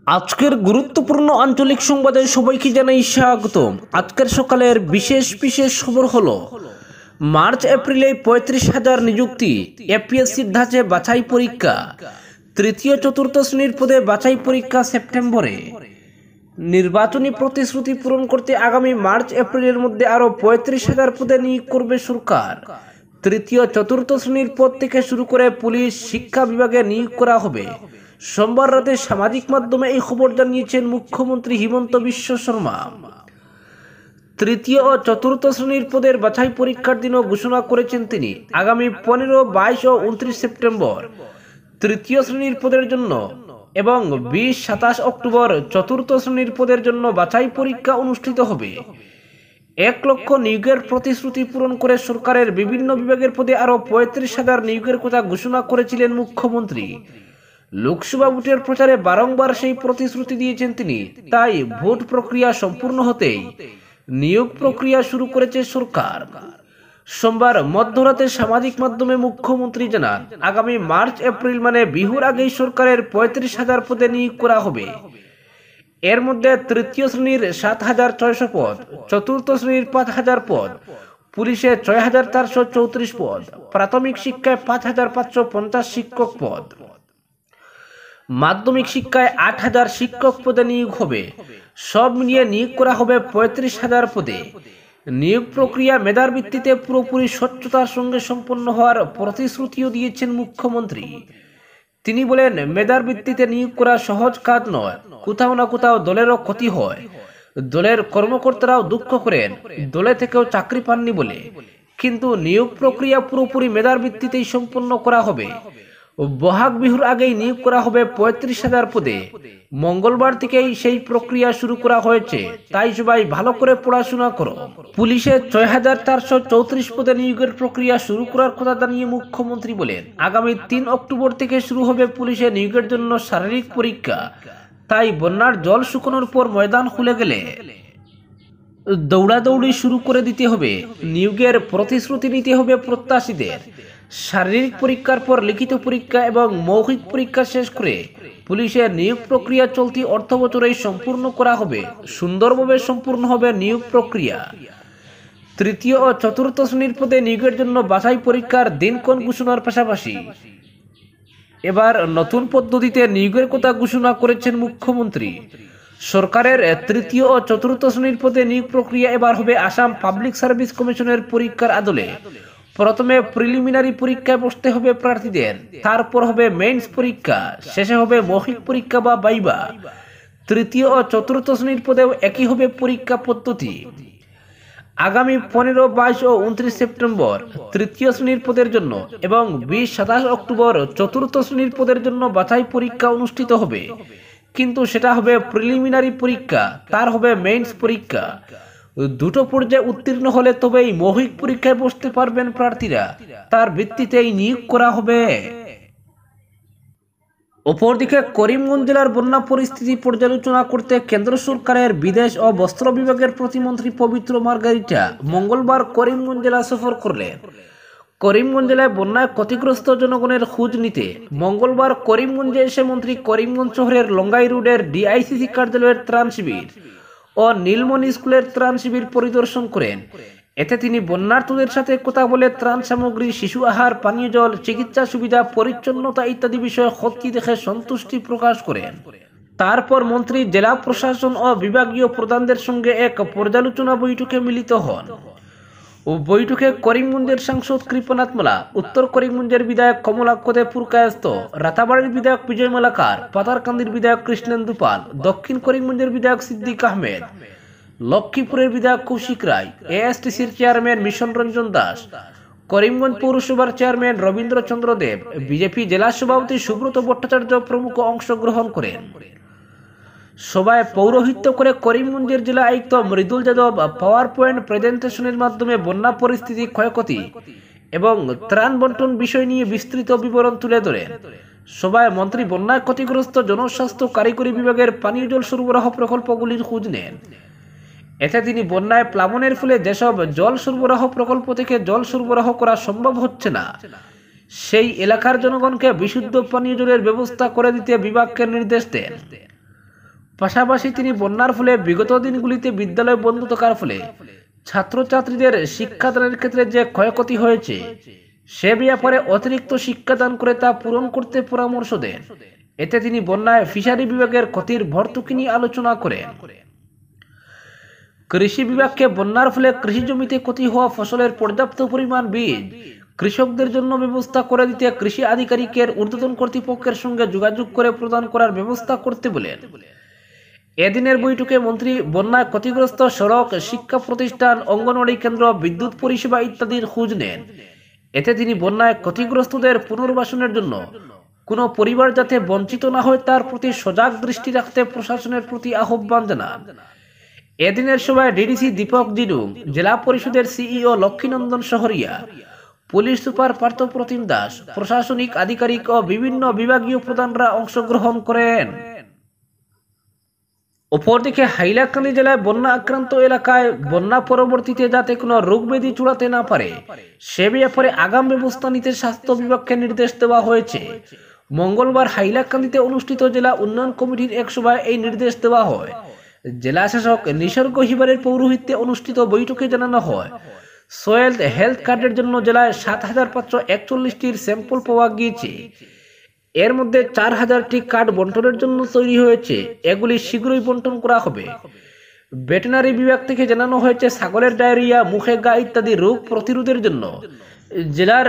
আজকের গুরুত্বপূর্ণ আঞ্চলিক সংবাদে সবাইকে জানাই স্বাগতম। আজকের সকালের বিশেষ খবর হলো মার্চ এপ্রিলে ৩৫,০০০ নিযুক্তি, এপিএসসির ধাঁচে বাছাই পরীক্ষা, তৃতীয় চতুর্থ শ্রেণীর পদে বাছাই পরীক্ষা সেপ্টেম্বরে। নির্বাচনী প্রতিশ্রুতি পূরণ করতে আগামী মার্চ এপ্রিলের মধ্যে আরও ৩৫,০০০ পদে নিয়োগ করবে সরকার। তৃতীয় চতুর্থ শ্রেণীর পদ থেকে শুরু করে পুলিশ, শিক্ষা বিভাগে নিয়োগ করা হবে। সোমবার রাতে সামাজিক মাধ্যমে এই খবর জানিয়েছেন মুখ্যমন্ত্রী হিমন্ত বিশ্ব শর্মা। তৃতীয় ও চতুর্থ শ্রেণীর পদের বাছাই পরীক্ষার দিনও ঘোষণা করেছেন তিনি। আগামী ১৫, ২২ ও ২৯ সেপ্টেম্বর তৃতীয় শ্রেণীর পদের জন্য এবং ২০, ২৭ অক্টোবর চতুর্থ শ্রেণীর পদের জন্য বাছাই পরীক্ষা অনুষ্ঠিত হবে। ১ লক্ষ নিয়োগের প্রতিশ্রুতি পূরণ করে সরকারের বিভিন্ন বিভাগের পদে আরও ৩৫,০০০ নিয়োগের কথা ঘোষণা করেছিলেন মুখ্যমন্ত্রী। লোকসভা ভোটের প্রচারে বারংবার সেই প্রতিশ্রুতি দিয়েছেন তিনি। তাই ভোট প্রক্রিয়া সম্পূর্ণ হতেই নিয়োগ প্রক্রিয়া শুরু করেছে সরকার। সোমবার মধ্যরাতে সামাজিক মাধ্যমে মুখ্যমন্ত্রী জানান, আগামী মার্চ এপ্রিল মানে বিহুর আগেই সরকারের ৩৫,০০০ পদে নিয়োগ করা হবে। এর মধ্যে তৃতীয় শ্রেণীর ৭,৬০০ পদ, চতুর্থ শ্রেণীর ৫,০০০ পদ, পুলিশে ৬,৪৩৪ পদ, প্রাথমিক শিক্ষায় ৫,৫৫০ শিক্ষক পদ, মাধ্যমিক শিক্ষায় ৮,০০০ শিক্ষক পদে নিয়োগ হবে। সব মিলিয়ে নিয়োগ করা হবে ৩৫,০০০ পদে। নিয়োগ প্রক্রিয়া মেধার ভিত্তিতে পুরোপুরি স্বচ্ছতার সঙ্গে সম্পন্ন হওয়ার প্রতিশ্রুতিও দিয়েছেন মুখ্যমন্ত্রী। তিনি বলেন, মেধার ভিত্তিতে নিয়োগ করা সহজ কাজ নয়। কোথাও না কোথাও দলেরও ক্ষতি হয়, দলের কর্মকর্তারাও দুঃখ করেন দলে থেকেও চাকরি পাননি বলে। কিন্তু নিয়োগ প্রক্রিয়া পুরোপুরি মেধার ভিত্তিতেই সম্পন্ন করা হবে। বহাগ বিহুর আগেই নিয়োগ করা হবে ৩৫,০০০ পদে। মঙ্গলবার থেকেই সেই প্রক্রিয়া শুরু করা হয়েছে, তাই সবাই ভালো করে পড়াশোনা করো। পুলিশে ৬,৪৩৪ পদে নিয়োগের প্রক্রিয়া শুরু করার কথা জানিয়ে মুখ্যমন্ত্রী বলেন, আগামী ৩ অক্টোবর থেকে শুরু হবে পুলিশে নিয়োগের জন্য শারীরিক পরীক্ষা। তাই বন্যার জল শুকানোর পর ময়দান খুলে গেলে দৌড়াদৌড়ি শুরু করে দিতে হবে। নিয়োগের প্রতিশ্রুতি নিতে হবে প্রত্যাশীদের। শারীরিক পরীক্ষার পর লিখিত পরীক্ষা এবং মৌখিক পরীক্ষা শেষ করে পুলিশের নিয়োগ প্রক্রিয়া চলতি অর্থ বছরেই সম্পূর্ণ করা হবে। সুন্দরভাবে সম্পূর্ণ হবে নিয়োগ প্রক্রিয়া। তৃতীয় ও চতুর্থ শ্রেণীর পদে নিয়োগের জন্য বাছাই পরীক্ষার দিনক্ষণ ঘোষণার পাশাপাশি এবার নতুন পদ্ধতিতে নিয়োগের কথা ঘোষণা করেছেন মুখ্যমন্ত্রী। সরকারের তৃতীয় ও চতুর্থ শ্রেণীর পদে নিয়োগ প্রক্রিয়া এবার হবে আসাম পাবলিক সার্ভিস কমিশনের পরীক্ষার আদলে। প্রথমে প্রিলিমিনারি পরীক্ষায় বসতে হবে প্রার্থীদের, তারপর হবে মেইনস পরীক্ষা, শেষে হবে মৌখিক পরীক্ষা বা ভাইভা। তৃতীয় ও চতুর্থ শ্রেণীর পদেও একই হবে পরীক্ষা পদ্ধতি। আগামী ১৫, ২২ ও ২৯ সেপ্টেম্বর তৃতীয় শ্রেণীর পদের জন্য এবং ২০, ২৭ অক্টোবর চতুর্থ শ্রেণীর পদের জন্য বাছাই পরীক্ষা অনুষ্ঠিত হবে। কিন্তু সেটা হবে প্রিলিমিনারি পরীক্ষা, তার হবে মেইনস পরীক্ষা। দুটো পর্যায়ে উত্তীর্ণ হলে তবেই মৌখিক পরীক্ষায় বসতে পারবেন প্রার্থীরা। তার ভিত্তিতেই নিয়োগ করা হবে। অপরদিকে করিমগঞ্জ জেলার বন্যা পরিস্থিতি পর্যালোচনা করতে কেন্দ্র সরকারের বিদেশ ও বস্ত্র বিভাগের প্রতিমন্ত্রী পবিত্র মার্গারিটা মঙ্গলবার করিমগঞ্জ জেলা সফর করলেন। করিমগঞ্জ জেলায় বন্যায় ক্ষতিগ্রস্ত জনগণের খোঁজ নিতে মঙ্গলবার করিমগঞ্জে এসে মন্ত্রী করিমগঞ্জ শহরের লঙ্গাই রোডের ডিআইসিসি কার্যালয়ের ত্রাণ শিবির ও নীলমণি স্কুলের ত্রাণ শিবির পরিদর্শন করেন। এতে তিনি বন্যার্তদের সাথে কথা বলে ত্রাণ সামগ্রী, শিশু আহার, পানীয় জল, চিকিৎসা সুবিধা, পরিচ্ছন্নতা ইত্যাদি বিষয়ে খতিয়ে দেখে সন্তুষ্টি প্রকাশ করেন। তারপর মন্ত্রী জেলা প্রশাসন ও বিভাগীয় প্রধানদের সঙ্গে এক পর্যালোচনা বৈঠকে মিলিত হন। ও বৈঠকে করিমগঞ্জের সাংসদ কৃপনাথ মালা, উত্তর করিমগঞ্জের বিধায়ক কমলাক্ষ দে পুরকায়স্থ, রাতাবাড়ির বিধায়ক বিজয় মালাকার, পাতারকান্দির বিধায়ক কৃষ্ণেন্দু পাল, দক্ষিণ করিমগঞ্জের বিধায়ক সিদ্দিক আহমেদ, লক্ষ্মীপুরের বিধায়ক কৌশিক রায়, এএসটিসির চেয়ারম্যান মিশন রঞ্জন দাস, করিমগঞ্জ পৌরসভার চেয়ারম্যান রবীন্দ্র চন্দ্র দেব, বিজেপি জেলা সভাপতি সুব্রত ভট্টাচার্য প্রমুখ অংশগ্রহণ করেন। সভায় পৌরোহিত্য করে করিমগঞ্জের জেলা আয়ুক্ত মৃদুল যাদব পাওয়ার পয়েন্ট প্রেজেন্টেশনের মাধ্যমে বন্যা পরিস্থিতি, ক্ষয়ক্ষতি এবং ত্রাণ বন্টন বিষয় নিয়ে বিস্তৃত বিবরণ তুলে ধরেন। সভায় মন্ত্রী বন্যায় ক্ষতিগ্রস্ত জনস্বাস্থ্য কারিগরি বিভাগের পানীয় জল সরবরাহ প্রকল্পগুলির খোঁজ নেন। এতে তিনি বন্যায় প্লাবনের ফলে যেসব জল সরবরাহ প্রকল্প থেকে জল সরবরাহ করা সম্ভব হচ্ছে না, সেই এলাকার জনগণকে বিশুদ্ধ পানীয় জলের ব্যবস্থা করে দিতে বিভাগকে নির্দেশ দেন। পাশাপাশি তিনি বন্যার ফলে বিগত দিনগুলিতে বিদ্যালয় বন্ধ থাকার ফলে ছাত্রছাত্রীদের শিক্ষাদানের ক্ষেত্রে যে ক্ষয়ক্ষতি হয়েছে সে ব্যাপারে অতিরিক্ত শিক্ষাদান করে তা পূরণ করতে পরামর্শ দেন। এতে তিনি বন্যায় ফিশারি বিভাগের ক্ষতির ভর্তুকি নিয়ে আলোচনা করেন। কৃষি বিভাগকে বন্যার ফলে কৃষি জমিতে ক্ষতি হওয়া ফসলের পর্যাপ্ত পরিমাণ বীজ কৃষকদের জন্য ব্যবস্থা করে দিতে কৃষি আধিকারিকের ঊর্ধ্বতন কর্তৃপক্ষের সঙ্গে যোগাযোগ করে প্রদান করার ব্যবস্থা করতে বলেন। এদিনের বৈঠকে মন্ত্রী বন্যায় ক্ষতিগ্রস্ত সড়ক, শিক্ষা প্রতিষ্ঠান, অঙ্গনওয়াড়ি কেন্দ্র, বিদ্যুৎ পরিষেবা ইত্যাদির খোঁজ নেন। এতে তিনি বন্যায় ক্ষতিগ্রস্তদের পুনর্বাসনের জন্য কোনো পরিবার যাতে বঞ্চিত না হয় তার প্রতি সজাগ দৃষ্টি রাখতে প্রশাসনের প্রতি আহ্বান জানান। এদিনের সভায় ডিডিসি দীপক জিডুং, জেলা পরিষদের CEO Lakshminandan Saharia, police super Parthapratim Das, প্রশাসনিক আধিকারিক ও বিভিন্ন বিভাগীয় প্রধানরা অংশগ্রহণ করেন। অপরদিকে হাইলাকান্দি জেলায় বন্যা আক্রান্ত এলাকায় বন্যা পরবর্তীতে যাতে কোনো রোগ ব্যাধি ছড়াতে না পারে সে ব্যাপারে আগাম ব্যবস্থা নিতে স্বাস্থ্য বিভাগকে নির্দেশ দেওয়া হয়েছে। মঙ্গলবার হাইলাকান্দিতে অনুষ্ঠিত জেলা উন্নয়ন কমিটির এক সভায় এই নির্দেশ দেওয়া হয়। জেলা শাসক নিসর্গ হিবারের পৌরোহিত্যে অনুষ্ঠিত বৈঠকে জানানো হয়, সয়েল হেলথ কার্ডের জন্য জেলায় ৭,৫৪১টির স্যাম্পল পাওয়া গিয়েছে। এর মধ্যে ৪,০০০টি কার্ড বন্টনের জন্য তৈরি হয়েছে। এগুলি শীঘ্রই বন্টন করা হবে। ভেটেরিনারি বিভাগ থেকে জানানো হয়েছে, ছাগলের ডায়রিয়া, মুখে গা ইত্যাদি রোগ প্রতিরোধের জন্য জেলার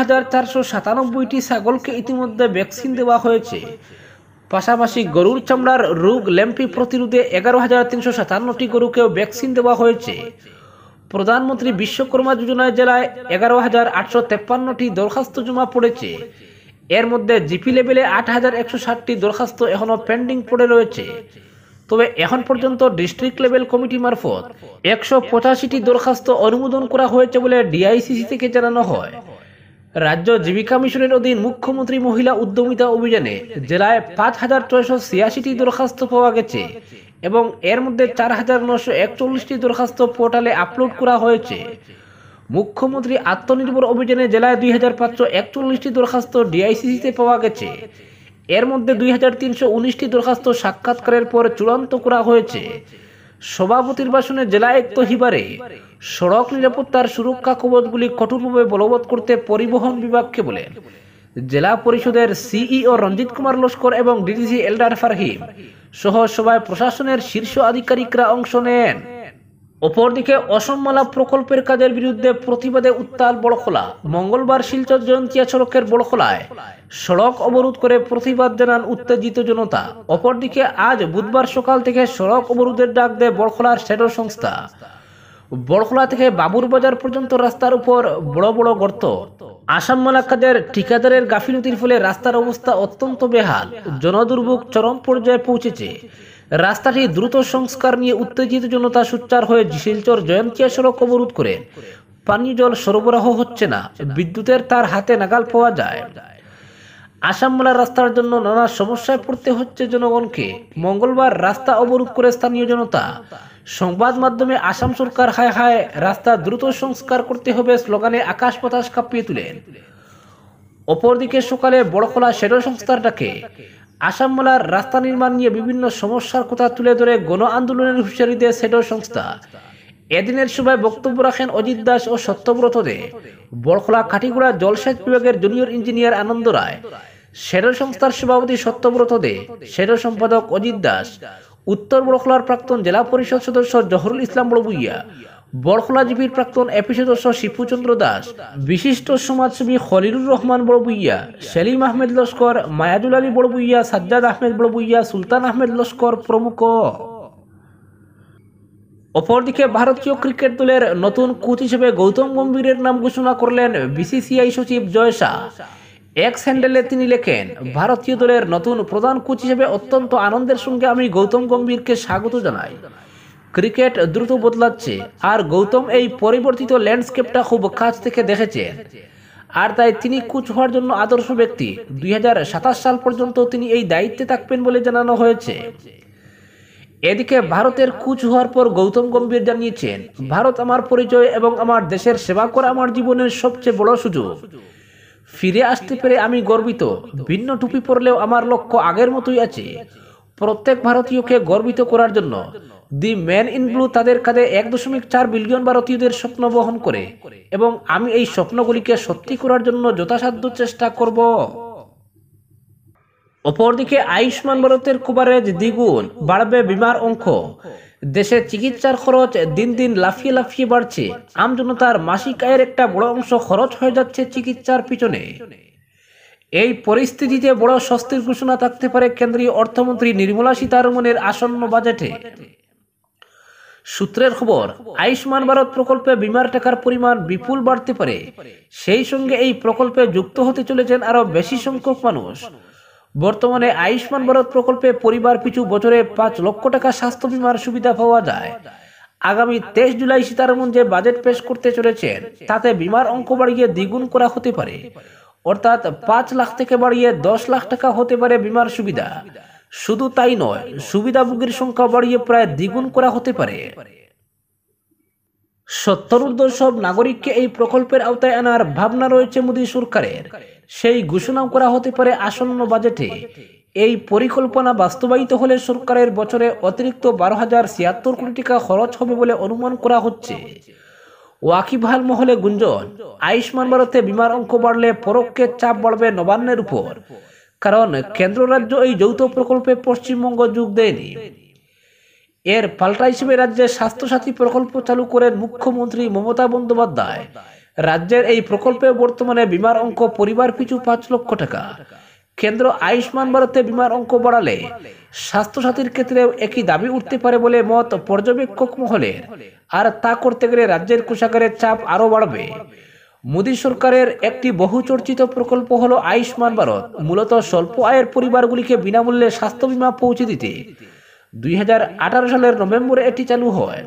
১৩,৪৯৭টি ছাগলকে ইতিমধ্যে ভ্যাকসিন দেওয়া হয়েছে। পাশাপাশি গরুর চামড়ার রোগ ল্যাম্পি প্রতিরোধে ১১,৩৫৭টি গরুকেও ভ্যাকসিন দেওয়া হয়েছে। প্রধানমন্ত্রী বিশ্বকর্মা যোজনায় জেলায় ১১,৮৫৩টি দরখাস্ত জমা পড়েছে। এর মধ্যে জিপি লেভেলে ৮,১৬০টি দরখাস্ত এখনো পেন্ডিং পড়ে রয়েছে। তবে এখন পর্যন্ত ডিস্ট্রিক্ট লেভেল কমিটি মারফত ১৮৫টি দরখাস্ত অনুমোদন করা হয়েছে বলে ডিআইসিসি থেকে জানানো হয়। রাজ্য জীবিকা মিশনের অধীন মুখ্যমন্ত্রী মহিলা উদ্যমিতা অভিযানে জেলায় ৫,৬৮৬টি দরখাস্ত পাওয়া গেছে এবং এর মধ্যে ৪,৯৪১টি দরখাস্ত পোর্টালে আপলোড করা হয়েছে। মুখ্যমন্ত্রী আত্মনির্ভর অভিযানে জেলায় ২,৫৪১টি দরখাস্ত ডিআইসিসিতে পাওয়া গেছে। এর মধ্যে ২,৩১৯টি দরখাস্ত সাক্ষাৎকারের পর চূড়ান্ত করা হয়েছে। সভাপতির ভাষণে জেলা আয়ুক্ত হিবারে সড়ক নিরাপত্তার সুরক্ষা কবচগুলি কঠোরভাবে বলবৎ করতে পরিবহন বিভাগকে বলেন। জেলা পরিষদের সিইও রঞ্জিত কুমার লস্কর এবং ডিডিসি এলডার ফারহিম সহ সভায় প্রশাসনের শীর্ষ আধিকারিকরা অংশ নেন। অপরদিকে অসমমালা প্রকল্পের কাজের বিরুদ্ধে প্রতিবাদে উত্তাল বড়খোলা। মঙ্গলবার শিলচর জয়ন্তিয়া সড়কের বড়খোলায় সড়ক অবরোধ করে প্রতিবাদ জানান উত্তেজিত জনতা। অপরদিকে আজ বুধবার সকাল থেকে সড়ক অবরোধের ডাক দেয় বড়খোলার শ্যাডো সংস্থা। বড়খোলা থেকে বাবুর বাজার পর্যন্ত রাস্তার উপর বড় বড় গর্ত। আসামমালা কাজের ঠিকাদারের গাফিলতির ফলে রাস্তার অবস্থা অত্যন্ত বেহাল। জনদুর্ভোগ চরম পর্যায়ে পৌঁছেছে। রাস্তাটি দ্রুত সংস্কার নিয়ে উত্তেজিত জনতা সোচ্চার হয়ে শিলচর জয়ন্তিয়া সড়ক অবরোধ করে। পানীয় জল সরবরাহ হচ্ছে না, বিদ্যুতের তার হাতে নাগাল পাওয়া যায়। আসামমালা রাস্তার জন্য নানা সমস্যায় পড়তে হচ্ছে জনগণকে। মঙ্গলবার রাস্তা অবরোধ করে স্থানীয় জনতা সংবাদ মাধ্যমে আসাম সরকার হায় হায়, রাস্তা দ্রুত সংস্কার করতে হবে স্লোগানে আকাশ বাতাস কাঁপিয়ে তুলেন। অপরদিকে সকালে বড়খোলা শ্যাডো সংস্থার ডাকে আসামমালার রাস্তা নির্মাণ নিয়ে বিভিন্ন সমস্যার কথা তুলে ধরে গণ আন্দোলনের হুঁশিয়ারি দেয় শ্যাডো সংস্থা। এদিনের সভায় বক্তব্য রাখেন অজিত দাস ও সত্যব্রত দে, বড়খোলা কাঠিগুড়া জলসেচ বিভাগের junior engineer Ananda Roy, Shadow সংস্থার সভাপতি সত্যব্রত দে, শ্যাডো সম্পাদক অজিত দাস, উত্তর বড়খোলার প্রাক্তন জেলা পরিষদ সদস্য জহরুল ইসলাম বড়বুইয়া, বড়খোলা জিপির প্রাক্তন এপি সদস্য শিপুচন্দ্র দাস, বিশিষ্ট সমাজসেবী খলিলুর রহমান বড়বুইয়া, সেলিম আহমেদ লস্কর, মায়াজুল আলী বড়বুইয়া, সাজ্জাদ আহমেদ বড়বুইয়া, সুলতান আহমেদ লস্কর প্রমুখ। অপরদিকে ভারতীয় ক্রিকেট দলের নতুন কোচ হিসেবে গৌতম গম্ভীরের নাম ঘোষণা করলেন বিসিসিআই সচিব জয় শাহ। এক্স হ্যান্ডেলে তিনি লেখেন, ভারতীয় দলের নতুন প্রধান কোচ হিসেবে অত্যন্ত আনন্দের সঙ্গে আমি গৌতম গম্ভীরকে স্বাগত জানাই। ক্রিকেট দ্রুত বদলাচ্ছে আর গৌতম এই পরিবর্তিত ল্যান্ডস্কেপটা খুব কাছ থেকে দেখেছেন, আর তাই তিনি কোচ হওয়ার জন্য আদর্শ ব্যক্তি। ২০২৭ সাল পর্যন্ত তিনি এই দায়িত্বে থাকবেন বলে জানানো হয়েছে। এদিকে ভারতের কোচ হওয়ার পর গৌতম গম্ভীর জানিয়েছেন, ভারত আমার পরিচয় এবং আমার দেশের সেবা করা আমার জীবনের সবচেয়ে বড় সুযোগ। ফিরে আসতে পেরে আমি গর্বিত। ভিন্ন টুপি পরলেও আমার লক্ষ্য আগের মতোই আছে। প্রত্যেক ভারতীয়কে গর্বিত করার জন্য দি ম্যান ইন ব্লু তাদের কাঁধে 1.4 বিলিয়ন ভারতীয়দের স্বপ্ন বহন করে এবং আমি এই স্বপ্নগুলিকে সত্যি করার জন্য যথাসাধ্য চেষ্টা করব। অপরদিকে আয়ুষ্মান ভারতের কভারেজ দ্বিগুণ বাড়বে বিমার অঙ্ক। দেশে চিকিৎসার খরচ দিন দিন লাফিয়ে লাফিয়ে বাড়ছে। আমজনতার মাসিক আয়ের একটা বড় অংশ খরচ হয়ে যাচ্ছে চিকিৎসার পিছনে। এই পরিস্থিতিতে বড় স্বস্তির ঘোষণা থাকতে পারে কেন্দ্রীয় অর্থমন্ত্রী নির্মলা সীতারমণের আসন্ন বাজেটে। সূত্রের খবর, আয়ুষ্মান ভারত প্রকল্পে বিমার টাকার পরিমাণ বিপুল বাড়তে পারে। সেই সঙ্গে এই প্রকল্পে যুক্ত হতে চলেছেন আরো বেশি সংখ্যক মানুষ। বর্তমানে আয়ুষ্মান ভারত প্রকল্পে পরিবার পিছু বছরে 5 লক্ষ টাকা স্বাস্থ্য বীমার সুবিধা পাওয়া যায়। আগামী 23 জুলাই সীতারমণ যে বাজেট পেশ করতে চলেছেন তাতে বিমার অঙ্ক বাড়িয়ে দ্বিগুণ করা হতে পারে, অর্থাৎ 5 লাখ থেকে বাড়িয়ে 10 লাখ টাকা হতে পারে বিমার সুবিধা। শুধু তাই নয়, সুবিধাভোগীর সংখ্যা বাড়িয়ে প্রায় দ্বিগুণ করা হতে পারে। 70 ঊর্ধ্ব সব নাগরিককে এই প্রকল্পের আওতায় আনার ভাবনা রয়েছে মোদী সরকারের। সেই ঘোষণাও করা হতে পারে আসন্ন বাজেটে। এই পরিকল্পনা বাস্তবায়িত হলে সরকারের বছরে অতিরিক্ত 12,076 কোটি টাকা খরচ হবে বলে অনুমান করা হচ্ছে। ওয়াকিবহাল মহলে গুঞ্জন, আয়ুষ্মান ভারতে বিমার অঙ্ক বাড়লে পরোক্ষে চাপ বাড়বে নবান্নের উপর, কারণ কেন্দ্র রাজ্য এই যৌথ প্রকল্পে পশ্চিমবঙ্গ যোগ দেয়নি। এর পাল্টা হিসেবে রাজ্যে স্বাস্থ্যসাথী প্রকল্প চালু করেন মুখ্যমন্ত্রী মমতা বন্দ্যোপাধ্যায়। রাজ্যের এই প্রকল্পে বর্তমানে বিমার অঙ্ক পরিবার পিছু 5 লক্ষ টাকা। কেন্দ্র আয়ুষ্মান ভারতে বিমার অঙ্ক বাড়ালে স্বাস্থ্যসাথীর ক্ষেত্রেও একই দাবি উঠতে পারে বলে মত পর্যবেক্ষক মহলের। আর তা করতে গেলে রাজ্যের কোষাগারের চাপ আরো বাড়বে। মোদী সরকারের একটি বহুচর্চিত প্রকল্প হলো আয়ুষ্মান ভারত, মূলত স্বল্প আয়ের পরিবারগুলিকে বিনামূল্যে স্বাস্থ্য বীমা পৌঁছে দিতে 2018 সালের নভেম্বরে এটি চালু হয়।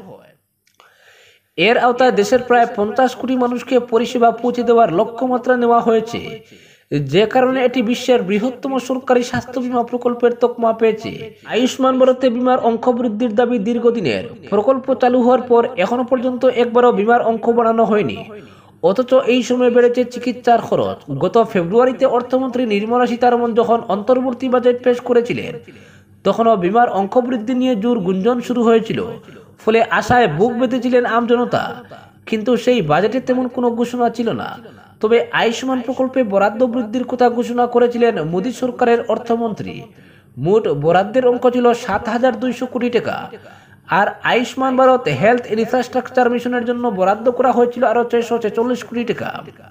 এর আওতায় দেশের প্রায় 50 কোটি মানুষকে পরিষেবা পৌঁছে দেওয়ার লক্ষ্যমাত্রা নেওয়া হয়েছে, যে কারণে এটি বিশ্বের বৃহত্তম সরকারি স্বাস্থ্য বীমা প্রকল্পের তকমা পেয়েছে। আয়ুষ্মান ভারতে বিমার অঙ্ক বৃদ্ধির দাবি দীর্ঘদিনের। প্রকল্প চালু হওয়ার পর এখনো পর্যন্ত একবারও বিমার অঙ্ক বাড়ানো হয়নি, অথচ এই সময় বেড়েছে চিকিৎসার খরচ। গত ফেব্রুয়ারিতে অর্থমন্ত্রী নির্মলা সীতারমণ যখন অন্তর্বর্তী বাজেট পেশ করেছিলেন তখনও বিমার অঙ্ক বৃদ্ধি নিয়ে জোর গুঞ্জন শুরু হয়েছিল, ফলে আশায় বুক বেঁধেছিলেন আমজনতা। কিন্তু সেই বাজেটে তেমন কোনো ঘোষণা ছিল না। তবে আয়ুষ্মান প্রকল্পে বরাদ্দ বৃদ্ধির কথা ঘোষণা করেছিলেন মোদী সরকারের অর্থমন্ত্রী। মোট বরাদ্দের অঙ্ক ছিল 7,200 কোটি টাকা। আর আয়ুষ্মান ভারত হেলথ ইনফ্রাস্ট্রাকচার মিশনের জন্য বরাদ্দ করা হয়েছিল আরো 646 কোটি টাকা।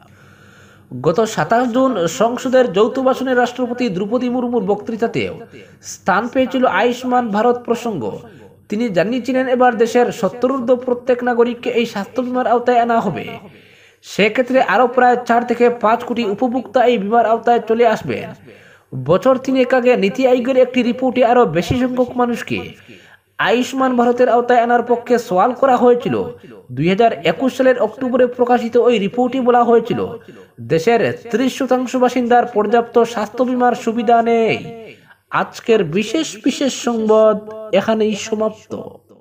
গত 27 জুন সংসদের যৌথ ভাষণে রাষ্ট্রপতি দ্রৌপদী মুর্মুর বক্তৃতাতেও স্থান পেয়েছিল আয়ুষ্মান ভারত প্রসঙ্গ। তিনি জানিয়েছিলেন এবার দেশের 70 ঊর্ধ্ব প্রত্যেক নাগরিককে এই স্বাস্থ্য বীমার আওতায় আনা হবে। সেক্ষেত্রে আরো প্রায় 4 থেকে 5 কোটি উপভোক্তা এই বীমার আওতায় চলে আসবেন। বছর 3 আগে নীতি আয়োগের একটি রিপোর্টে আরো বেশি সংখ্যক মানুষকে আয়ুষ্মান ভারতের আওতায় আনার পক্ষে সওয়াল করা হয়েছিল। 2021 সালের অক্টোবরে প্রকাশিত ওই রিপোর্টে বলা হয়েছিল দেশের 30% বাসিন্দার পর্যাপ্ত স্বাস্থ্য বীমার সুবিধা নেই। আজকের বিশেষ সংবাদ এখানেই সমাপ্ত।